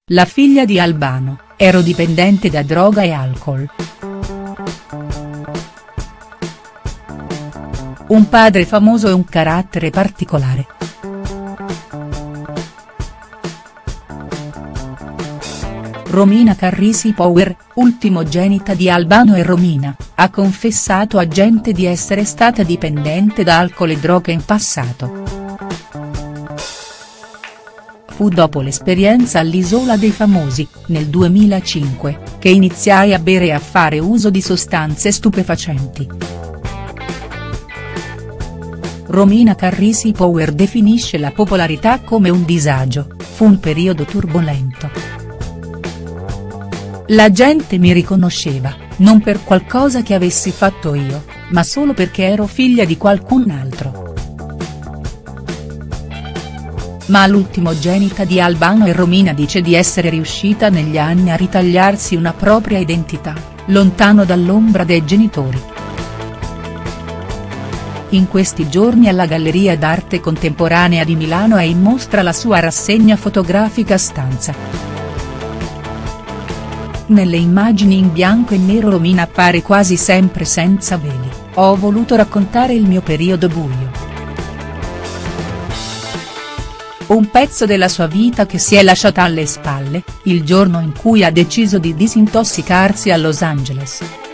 la figlia di Albano, ero dipendente da droga e alcol. Un padre famoso e un carattere particolare. Romina Carrisi Power, ultimogenita di Albano e Romina, ha confessato a Gente di essere stata dipendente da alcol e droga in passato. Fu dopo l'esperienza all'Isola dei Famosi, nel 2005, che iniziai a bere e a fare uso di sostanze stupefacenti. Romina Carrisi Power definisce la popolarità come un disagio, fu un periodo turbolento. La gente mi riconosceva, non per qualcosa che avessi fatto io, ma solo perché ero figlia di qualcun altro. Ma l'ultimogenita di Albano e Romina dice di essere riuscita negli anni a ritagliarsi una propria identità, lontano dall'ombra dei genitori. In questi giorni alla Galleria d'Arte Contemporanea di Milano è in mostra la sua rassegna fotografica Stanza. Nelle immagini in bianco e nero Romina appare quasi sempre senza veli, ho voluto raccontare il mio periodo buio. Un pezzo della sua vita che si è lasciata alle spalle, il giorno in cui ha deciso di disintossicarsi a Los Angeles.